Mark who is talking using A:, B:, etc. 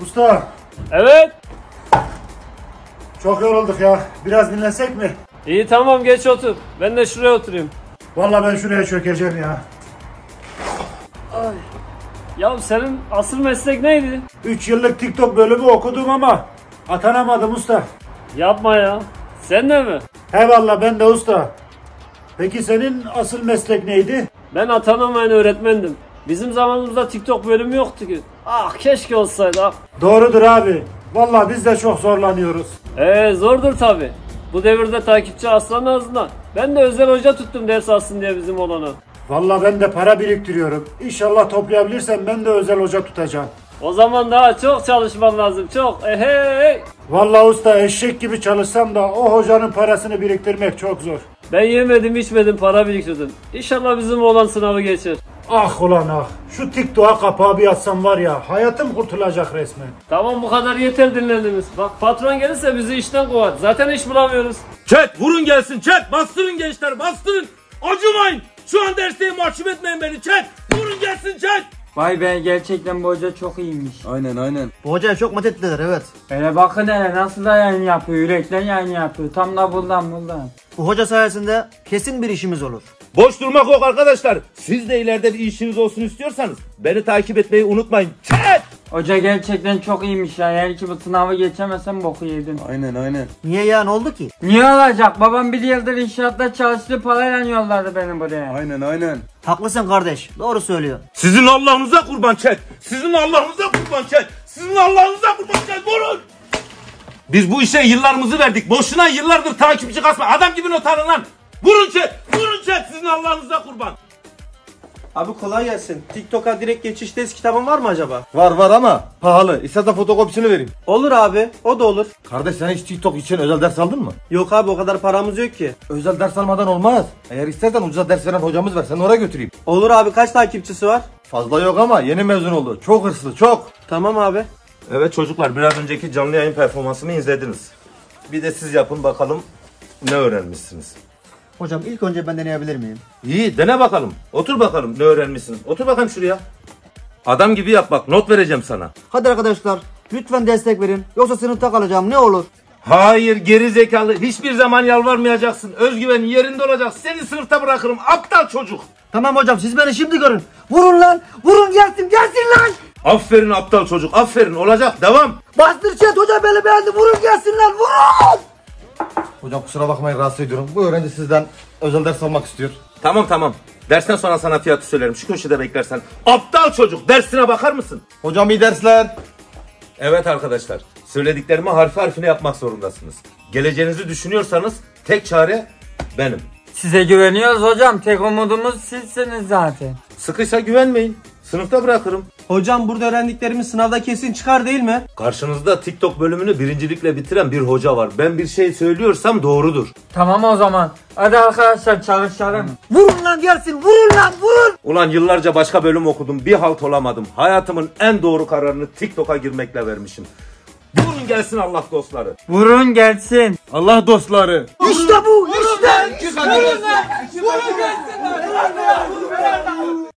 A: Usta.
B: Evet.
A: Çok yorulduk ya. Biraz dinlensek mi?
B: İyi tamam geç otur. Ben de şuraya oturayım.
A: Vallahi ben şuraya çökeceğim ya.
B: Ay. Ya senin asıl meslek neydi?
A: 3 yıllık TikTok bölümü okudum ama atanamadım usta.
B: Yapma ya. Sen de mi?
A: He vallahi ben de usta. Peki senin asıl meslek neydi?
B: Ben atanamayan öğretmendim. Bizim zamanımızda TikTok bölümü yoktu ki. Ah keşke olsaydı ah.
A: Doğrudur abi. Vallahi biz de çok zorlanıyoruz.
B: Zordur tabi. Bu devirde takipçi aslan ağzından. Ben de özel hoca tuttum ders alsın diye bizim olana.
A: Vallahi ben de para biriktiriyorum. İnşallah toplayabilirsem ben de özel hoca tutacağım.
B: O zaman daha çok çalışman lazım çok. Hey.
A: Vallahi usta eşek gibi çalışsam da o hocanın parasını biriktirmek çok zor.
B: Ben yemedim içmedim para biriktirdim. İnşallah bizim oğlan sınavı geçer.
A: Ah ulan ah. Şu TikTok'a kapağı bir atsam var ya hayatım kurtulacak resmen.
B: Tamam bu kadar yeter dinlendiniz. Bak patron gelirse bizi işten kovar. Zaten iş bulamıyoruz.
C: Chat vurun gelsin chat. Bastırın gençler bastırın. Acımayın. Şu an dersteyim mahcup etmeyin beni chat. Vurun gelsin chat.
D: Vay be gerçekten bu hoca çok iyiymiş.
E: Aynen.
F: Bu hocaya çok mat ettiler evet.
D: Hele bakın hele nasıl da yayın yapıyor, yürekten yayın yapıyor. Tam da buradan.
F: Bu hoca sayesinde kesin bir işimiz olur.
C: Boş durmak yok arkadaşlar. Siz de ileride bir işiniz olsun istiyorsanız beni takip etmeyi unutmayın. Chat.
D: Hoca gerçekten çok iyiymiş ya. Eğer ki bu sınavı geçemezsem boku yedim.
E: Aynen.
F: Niye ya ne oldu ki?
D: Niye olacak? Babam bir yıldır inşaatta çalıştı, parayla yolladı beni buraya.
E: Aynen.
F: Haklısın kardeş. Doğru söylüyor.
C: Sizin Allah'ınıza kurban chat. Sizin Allah'ınıza kurban chat. Sizin Allah'ınıza kurban chat. Vurun. Biz bu işe yıllarımızı verdik. Boşuna yıllardır takipçi kasma. Adam gibi not alın lan. Vurun chat. Vurun chat. Sizin Allah'ınıza kurban.
G: Abi kolay gelsin. TikTok'a direkt geçiş test kitabın var mı acaba?
E: Var ama pahalı. İstersen fotokopisini vereyim.
G: Olur abi. O da olur.
E: Kardeş sen hiç TikTok için özel ders aldın mı?
G: Yok abi o kadar paramız yok ki.
E: Özel ders almadan olmaz. Eğer istersen ucuza ders veren hocamız var. Sen oraya götüreyim.
G: Olur abi kaç takipçisi var?
E: Fazla yok ama yeni mezun oldu. Çok hırslı çok.
G: Tamam abi.
C: Evet çocuklar biraz önceki canlı yayın performansımı izlediniz. Bir de siz yapın bakalım ne öğrenmişsiniz.
F: Hocam ilk önce ben deneyebilir miyim?
C: İyi dene bakalım. Otur bakalım ne öğrenmişsiniz. Otur bakalım şuraya. Adam gibi yap bak not vereceğim sana.
F: Hadi arkadaşlar lütfen destek verin. Yoksa sınıfta kalacağım ne olur.
C: Hayır geri zekalı hiçbir zaman yalvarmayacaksın. Özgüvenin yerinde olacak. Seni sınıfta bırakırım aptal çocuk.
F: Tamam hocam siz beni şimdi görün. Vurun lan. Vurun gelsin lan.
C: Aferin aptal çocuk aferin olacak devam.
F: Bastır chat hoca beni beğendi. Vurun gelsin lan. Vurun.
E: Hocam kusura bakmayın rahatsız ediyorum. Bu öğrenci sizden özel ders almak istiyor.
C: Tamam. Dersten sonra sana fiyatı söylerim. Şu köşede beklersen. Aptal çocuk dersine bakar mısın?
E: Hocam iyi dersler.
C: Evet arkadaşlar. Söylediklerimi harfi harfine yapmak zorundasınız. Geleceğinizi düşünüyorsanız tek çare benim.
D: Size güveniyoruz hocam. Tek umudumuz sizsiniz zaten.
C: Sıkıysa güvenmeyin. Sınıfta bırakırım.
G: Hocam burada öğrendiklerimiz sınavda kesin çıkar değil mi?
C: Karşınızda TikTok bölümünü birincilikle bitiren bir hoca var. Ben bir şey söylüyorsam doğrudur.
D: Tamam o zaman. Hadi arkadaşlar çalışalım.
F: Vurun lan gelsin. Vurun lan vurun.
C: Ulan yıllarca başka bölüm okudum. Bir halt olamadım. Hayatımın en doğru kararını TikTok'a girmekle vermişim. Vurun gelsin Allah dostları.
D: Vurun gelsin.
E: Allah dostları.
F: İşte bu. İşte.
D: Vurun gelsin.